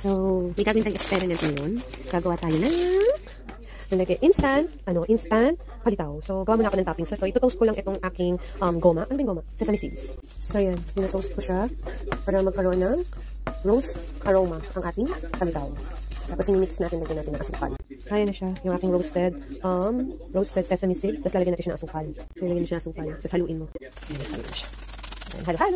So, may gagawin tayong experiment ngayon. Gagawa tayo ng instant palitaw. So, gawa muna ako ng toppings. So, ito-toast ko lang itong aking goma. Ano ba yung goma? Sesame seeds. So, yan. Tina-toast ko siya para magkaroon ng roast aroma ang ating palitaw. Tapos, imimix natin, lagyan natin ng asukal. Kaya na siya, yung aking roasted sesame seed. Tapos, lalagyan natin siya ng asukal. So, lalagyan mo siya ng asukal. Tapos, haluin mo. Ayan, haluin mo siya. Halo-halo.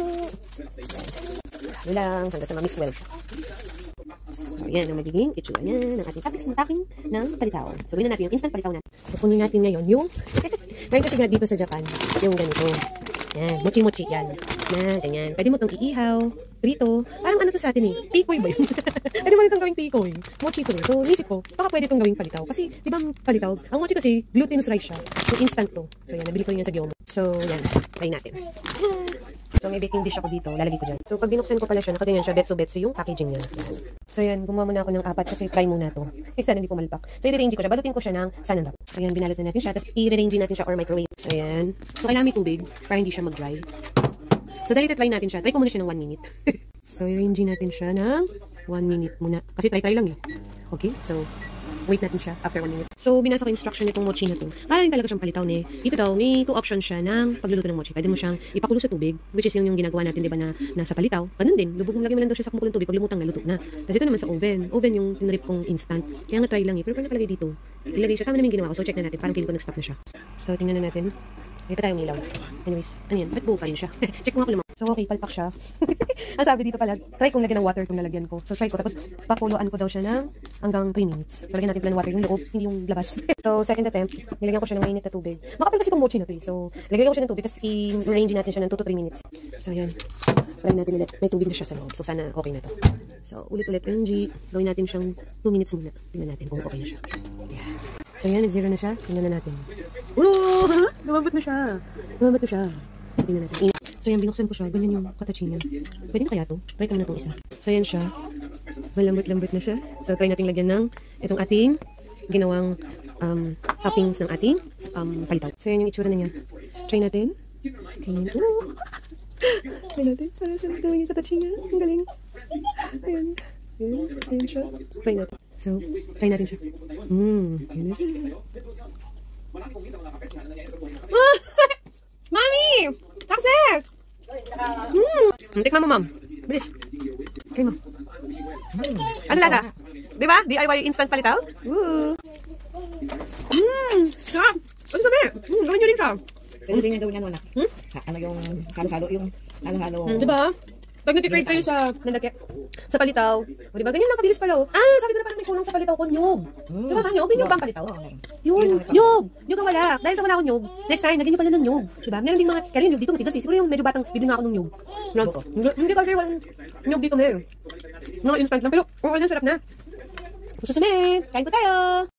Halo lang, hanggang sa ma-mix well siya. So, yan ang magiging itsura niya ng ating topping ng palitaw. So, gawin na natin yung instant palitaw natin. So, punin natin ngayon yung, ngayon kasi dito sa Japan, yung ganito. Yan, mochi-mochi yan. Na, ganyan. Pwede mo itong iihaw, prito. Parang ano to sa atin eh? Tikoy ba yun? Pwede mo itong gawing tikoy. Mochi to eh. So, nisip ko, baka pwede itong gawing palitaw. Kasi, di ba palitaw? Ang mochi kasi, glutinous rice siya. So, instant to. So, yan, nabili ko rin yan sa Gyomo. So, yan. Try natin. So, may baking dish ako dito. Lalagay ko dyan. So, pag binuksan ko pala siya, nakaganyan siya. Betso-betso yung packaging niya. So, yan. Gumawa muna ako ng 4 kasi try muna to. Sana hindi pumalpak. So, i-rearrange ko siya. Balutin ko siya ng sanan wrap. So, yan. Binalot na natin siya. Tapos, i-rearrange natin siya or microwave. So, yan. So, kailangan may tubig para hindi siya mag-dry. So, dahil try natin siya. Try ko muna siya ng 1 minute. So, i-rearrange natin siya ng 1 minute muna. Kasi try lang eh. Okay? So, wait natin siya after 1 minute. So, binasa ko yung instruction nitong mochi na to. Para rin talaga siyang palitaw ne. Dito daw, may 2 options siya ng pagluluto ng mochi. Pwede mo siyang ipakulo sa tubig, which is yung ginagawa natin, di ba, na nasa palitaw. Ganun din. Lubog mo, lagyan mo lang daw siya sa kumukulong tubig. Pag lumutang na, luto na. Tapos ito naman sa oven. Oven yung tinrip kong instant. Kaya nga try lang eh. Pero paano nakalagay dito? Ilagay siya. Tama naman yung ginawa ko. So, check na natin. Parang feeling ko nag-stop na siya. So, tingnan na natin. Dito tayo ilaw. Anyways, ano yan? Ba't buo pa rin siya? Check ko nga kung lumang. So, okay, palpak siya. Ang sabi dito pala, try kong lagyan ng water kung nalagyan ko. So, try ko. Tapos, pakuluan ko daw siya ng hanggang 3 minutes. So, lagyan natin pala ng water yung loob, hindi yung labas. So, second attempt, nilagyan ko siya ng mainit na tubig. Makapal kasi itong mochi na to eh. So, lagyan ko siya ng tubig, tapos i-arrange natin siya ng 2 to 3 minutes. So, yan. Try natin ulit. May tubig na siya sa loob. So, sana okay na to. So, ulit-ulit yung G. Gawin natin siyang 2 minutes muna. Tingnan natin kung okay na siya. Yeah. So, yan. Nag-zero na siya. Tingnan na natin. Lumambot na siya. Lumambot na siya. Tingnan natin. So, yan, binuksan ko siya. Ganyan yung katachi niya. Pwede na kaya to? Try ko na itong isa. So, yan siya. Malambot-lambot na siya. So, try natin lagyan ng itong ating ginawang toppings ng ating palitaw. So, yan yung itsura na niya. Try natin. Ganyan. Try natin. Para sa ito yung katachi niya. Ang galing. Ayan. Ayan siya. Try natin. So, try natin siya. Ayan na siya. Mami! Success! Tikman mo, ma'am. Bilis. Try mo. Ano lasa? Diba? DIY instant palitaw? Sarap! Ano sabi? Gawin nyo rin siya. Pero hindi nga gawin ano, anak. Ano yung halo-halo, Diba? Pag nag-trade kayo sa nandaki, sa palitaw, o diba, ganyan lang kabilis pala. Sabi ko na parang may kulang sa palitaw ko, nyog. Diba ka, nyog? May nyog ba ang palitaw? Yun, nyog! Nyog ang wala. Dahil sa wala akong nyog, next time, lagyan nyo pala ng nyog. Diba? Meron din mga, kaya yung nyog dito matigas eh. Siguro yung medyo batang, bibili nga ako ng nyog. Hindi kasi yung nyog dito meron. Mga instant lang, pero okay na, sarap na. Susunod, kain po tayo!